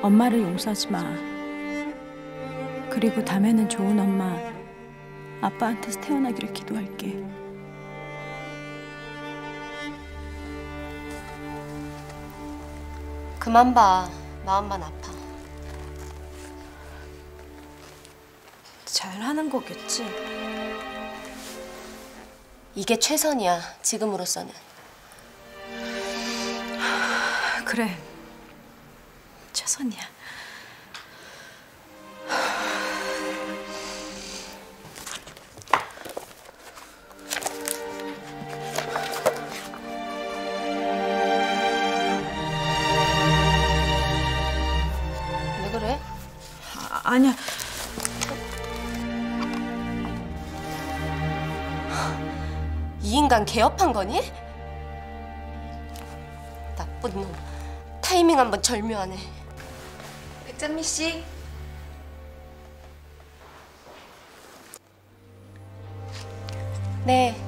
엄마를 용서하지 마. 그리고 다음에는 좋은 엄마, 아빠한테서 태어나기를 기도할게. 그만 봐. 마음만 아파. 잘하는 거겠지? 이게 최선이야, 지금으로서는. 그래, 최선이야. 왜 그래? 아니야. 이 인간 개업한 거니? 나쁜 놈. 타이밍 한번 절묘하네. 백장미 씨. 네.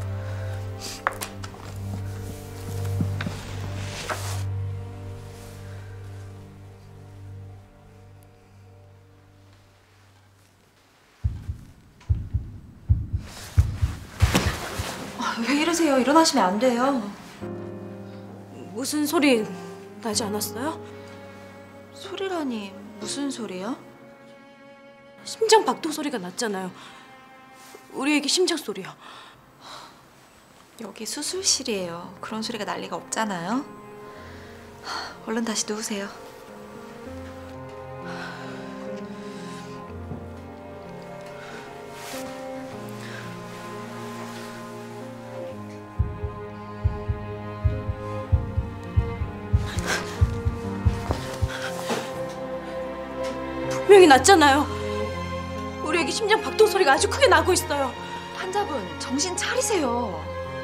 왜 이러세요? 일어나시면 안 돼요. 무슨 소리 나지 않았어요? 소리라니 무슨 소리요? 심장 박동 소리가 났잖아요. 우리 애기 심장 소리요. 여기 수술실이에요. 그런 소리가 날 리가 없잖아요. 얼른 다시 누우세요. 분명히 났잖아요. 우리 애기 심장 박동 소리가 아주 크게 나고 있어요. 환자분, 정신 차리세요.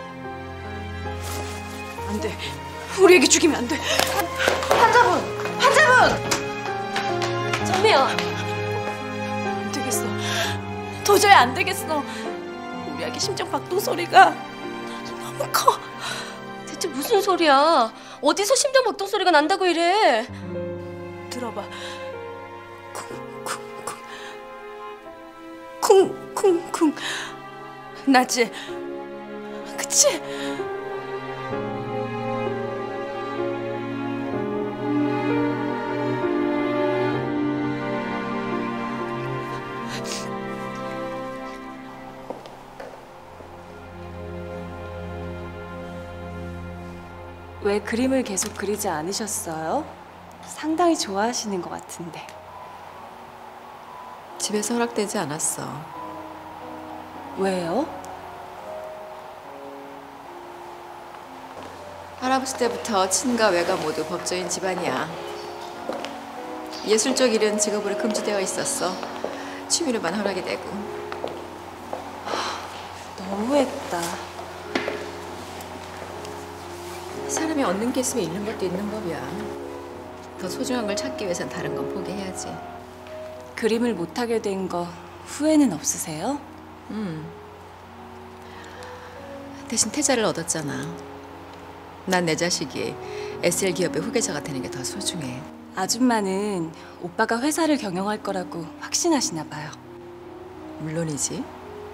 안 돼. 우리 애기 죽이면 안 돼. 환자분! 환자분! 정미야. 안 되겠어. 도저히 안 되겠어. 우리 애기 심장 박동 소리가 너무 커. 대체 무슨 소리야? 어디서 심장 박동 소리가 난다고 이래? 들어봐. 쿵쿵쿵 나지? 그치? 왜 그림을 계속 그리지 않으셨어요? 상당히 좋아하시는 것 같은데. 집에서 허락되지 않았어. 왜요? 할아버지 때부터 친가 외가 모두 법조인 집안이야. 예술적 일은 직업으로 금지되어 있었어. 취미로만 허락이 되고. 너무했다. 사람이 얻는 게 있으면 잃는 것도 있는 법이야. 더 소중한 걸 찾기 위해선 다른 건 포기해야지. 그림을 못하게 된 거 후회는 없으세요? 대신 태자를 얻었잖아. 난 내 자식이 SL 기업의 후계자가 되는 게 더 소중해. 아줌마는 오빠가 회사를 경영할 거라고 확신하시나 봐요. 물론이지.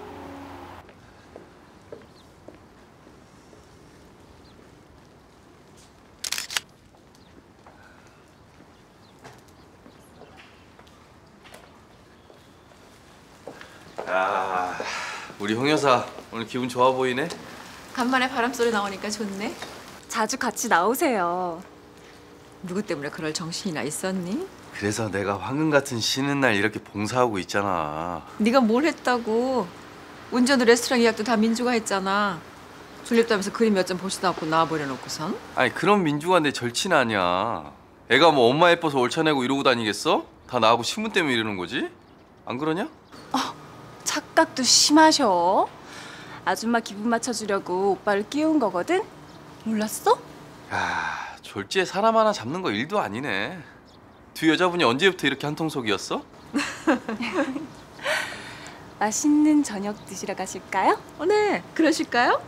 야, 우리 홍 여사 오늘 기분 좋아 보이네. 간만에 바람소리 나오니까 좋네. 자주 같이 나오세요. 누구 때문에 그럴 정신이나 있었니? 그래서 내가 황금 같은 쉬는 날 이렇게 봉사하고 있잖아. 네가 뭘 했다고. 운전도 레스토랑 예약도 다 민주가 했잖아. 졸립다면서 그림 몇 점 보지도 않고 나와버려놓고선. 아니 그런 민주가 내 절친 아니야. 애가 뭐 엄마 예뻐서 얼차내고 이러고 다니겠어? 다 나하고 신분 때문에 이러는 거지? 안 그러냐? 착각도 심하셔. 아줌마 기분 맞춰주려고 오빠를 끼운 거거든? 몰랐어? 야, 졸지에 사람 하나 잡는 거 일도 아니네. 두 여자분이 언제부터 이렇게 한통속이었어? 맛있는 저녁 드시러 가실까요? 네, 그러실까요?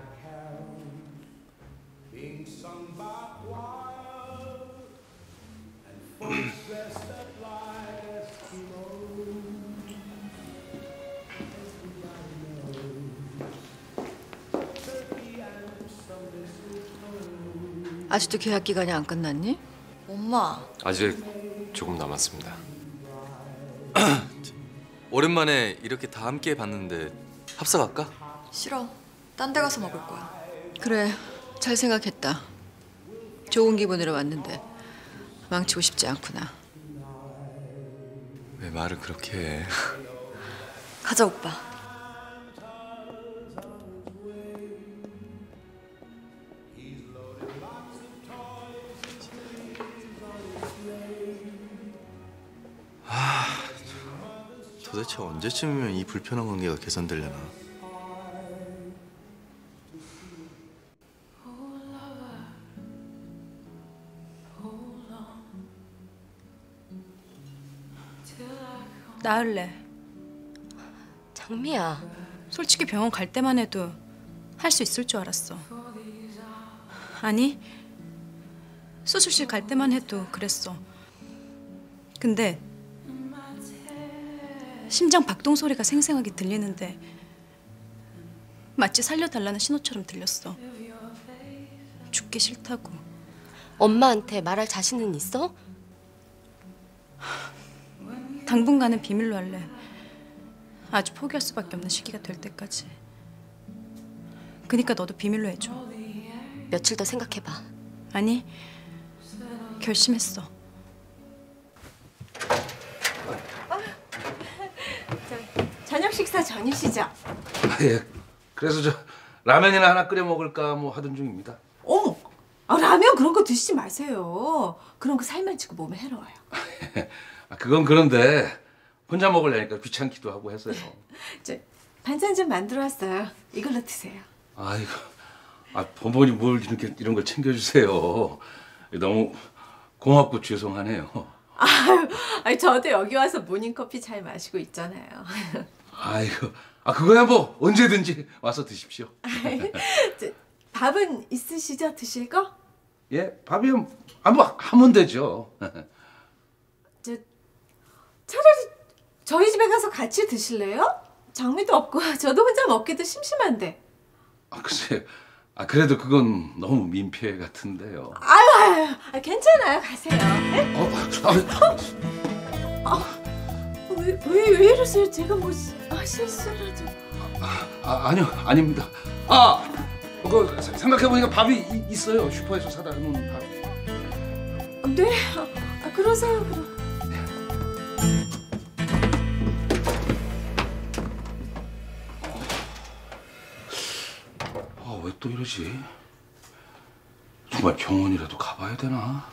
아직도 계약 기간이 안 끝났니? 엄마, 아직 조금 남았습니다. 오랜만에 이렇게 다 함께 봤는데 합사 갈까? 싫어. 딴 데 가서 먹을 거야. 그래, 잘 생각했다. 좋은 기분으로 왔는데 망치고 싶지 않구나. 왜 말을 그렇게 해? 가자, 오빠. 도대체 언제쯤이면 이 불편한 관계가 개선되려나? 나을래. 장미야. 솔직히 병원 갈 때만 해도 할 수 있을 줄 알았어. 아니, 수술실 갈 때만 해도 그랬어. 근데 심장 박동 소리가 생생하게 들리는데 마치 살려달라는 신호처럼 들렸어. 죽기 싫다고. 엄마한테 말할 자신은 있어? 당분간은 비밀로 할래. 아주 포기할 수밖에 없는 시기가 될 때까지. 그니까 너도 비밀로 해줘. 며칠 더 생각해봐. 아니, 결심했어. 저녁 식사 전이시죠? 예. 그래서 저 라면이나 하나 끓여 먹을까 뭐 하던 중입니다. 어머, 라면 그런 거 드시지 마세요. 그런 거 살만 찌고 몸에 해로워요. 그건 그런데 혼자 먹으려니까 귀찮기도 하고 해서요. 저 반찬 좀 만들어 왔어요. 이걸로 드세요. 아이고, 본본이 뭘 이런 걸 챙겨주세요. 너무 고맙고 죄송하네요. 아유, 저도 여기 와서 모닝커피 잘 마시고 있잖아요. 아이고, 그거야 뭐 언제든지 와서 드십시오. 밥은 있으시죠? 드실 거? 예, 밥이요. 뭐 하면 되죠. 차라리 저희 집에 가서 같이 드실래요? 장미도 없고 저도 혼자 먹기도 심심한데. 글쎄, 그래도 그건 너무 민폐 같은데요. 아유, 괜찮아요. 가세요. 네? 왜 이러세요? 제가 뭐 실수라도. 아니요, 아닙니다. 그거 생각해보니까 밥이 있어요. 슈퍼에서 사다 놓은 밥. 네, 그러세요. 그럼. 왜 또 이러지? 정말 병원이라도 가봐야 되나?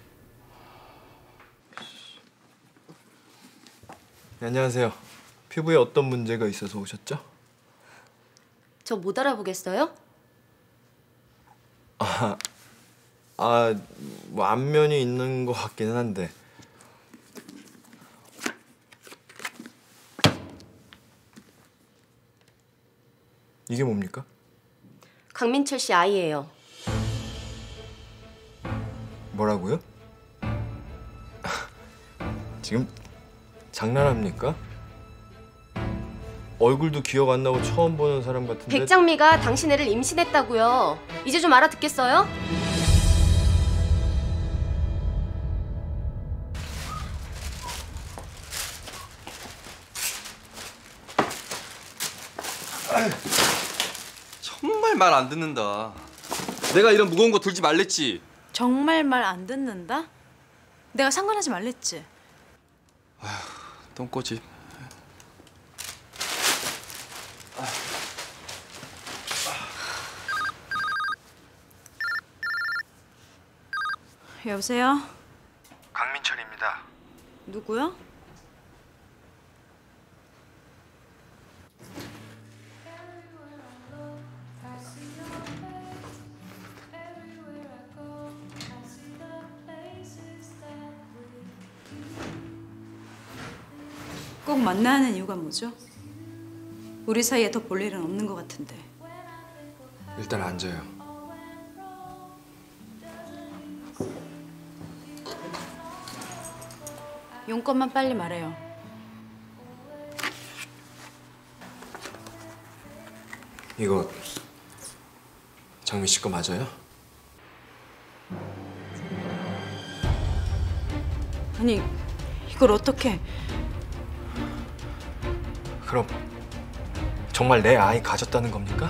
네, 안녕하세요. 피부에 어떤 문제가 있어서 오셨죠? 저 못 알아보겠어요? 뭐 안면이 있는 것 같기는 한데. 이게 뭡니까? 강민철 씨 아이예요. 뭐라고요? 지금 장난합니까? 얼굴도 기억 안 나고 처음 보는 사람 같은데. 백장미가 당신 애를 임신했다고요. 이제 좀 알아듣겠어요? 정말 말 안 듣는다. 내가 이런 무거운 거 들지 말랬지. 정말 말 안 듣는다? 내가 상관하지 말랬지. 똥꼬집. 여보세요? 강민철입니다. 누구요? 꼭 만나야 하는 이유가 뭐죠? 우리 사이에 더 볼 일은 없는 것 같은데. 일단 앉아요. 용건만 빨리 말해요. 이거 장미 씨 거 맞아요? 아니, 이걸 어떻게? 그럼 정말 내 아이 가졌다는 겁니까?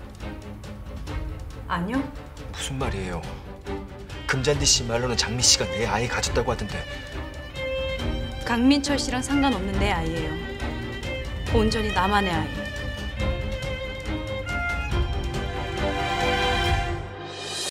아니요. 무슨 말이에요? 금잔디 씨 말로는 장미 씨가 내 아이 가졌다고 하던데. 강민철 씨랑 상관없는 내 아이예요. 온전히 나만의 아이.